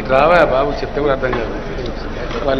రావా బాబు చెప్తే కూడా అర్థం కాదు వాళ్ళ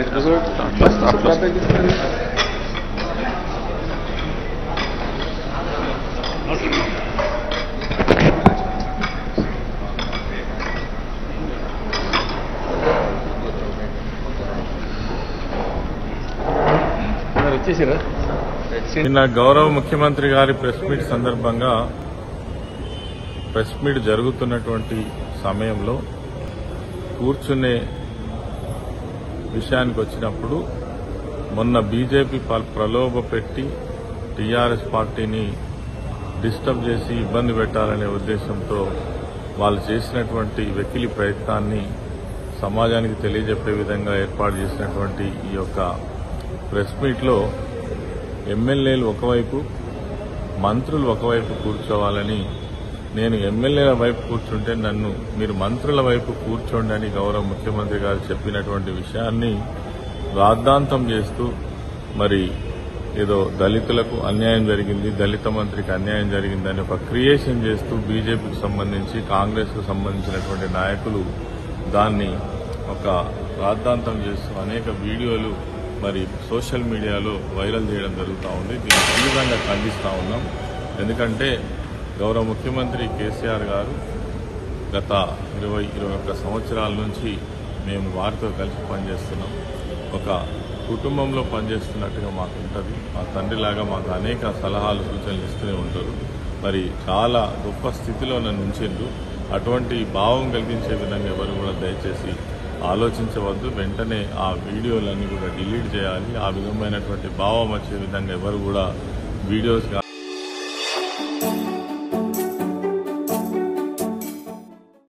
వచ్చేసారా నిన్న గౌరవ ముఖ్యమంత్రి గారి ప్రెస్ మీట్ సందర్భంగా ప్రెస్ మీట్ జరుగుతున్నటువంటి సమయంలో కూర్చునే విషయానికి వచ్చినప్పుడు మొన్న బీజేపీ ప్రలోభ పెట్టి టీఆర్ఎస్ పార్టీని డిస్టర్బ్ చేసి ఇబ్బంది పెట్టాలనే ఉద్దేశంతో వాళ్ళు చేసినటువంటి వెకిలి ప్రయత్నాన్ని సమాజానికి తెలియజెప్పే విధంగా ఏర్పాటు చేసినటువంటి ఈ యొక్క ప్రెస్ మీట్లో ఎమ్మెల్యేలు ఒకవైపు మంత్రులు ఒకవైపు కూర్చోవాలని నేను ఎమ్మెల్యేల వైపు కూర్చుంటే నన్ను మీరు మంత్రుల వైపు కూర్చోండి అని గౌరవ ముఖ్యమంత్రి గారు చెప్పినటువంటి విషయాన్ని రాద్ధాంతం చేస్తూ మరి ఏదో దళితులకు అన్యాయం జరిగింది, దళిత మంత్రికి అన్యాయం జరిగిందని ఒక క్రియేషన్ చేస్తూ బీజేపీకి సంబంధించి కాంగ్రెస్కు సంబంధించినటువంటి నాయకులు దాన్ని ఒక రాద్ధాంతం చేస్తూ అనేక వీడియోలు మరి సోషల్ మీడియాలో వైరల్ చేయడం జరుగుతూ ఉంది. దీన్ని తీవ్రంగా ఖండిస్తూ ఉన్నాం. ఎందుకంటే గౌరవ ముఖ్యమంత్రి కేసీఆర్ గారు గత 20-21 సంవత్సరాల నుంచి మేము వారితో కలిసి పనిచేస్తున్నాం. ఒక కుటుంబంలో పనిచేస్తున్నట్టుగా మాకు ఉంటుంది. మా తండ్రిలాగా మాకు అనేక సలహాలు సూచనలు ఇస్తూనే ఉంటారు. మరి చాలా గొప్ప స్థితిలో నన్ను ఉంచిండ్రు. అటువంటి భావం కలిగించే విధంగా ఎవరు కూడా దయచేసి ఆలోచించవద్దు. వెంటనే ఆ వీడియోలన్నీ కూడా డిలీట్ చేయాలి. ఆ విధమైనటువంటి భావం వచ్చే విధంగా ఎవరు కూడా వీడియోస్